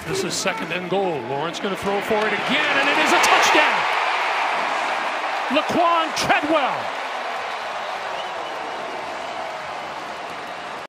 This is 2nd and goal. Lawrence going to throw for it again, and it is a touchdown. Laquon Treadwell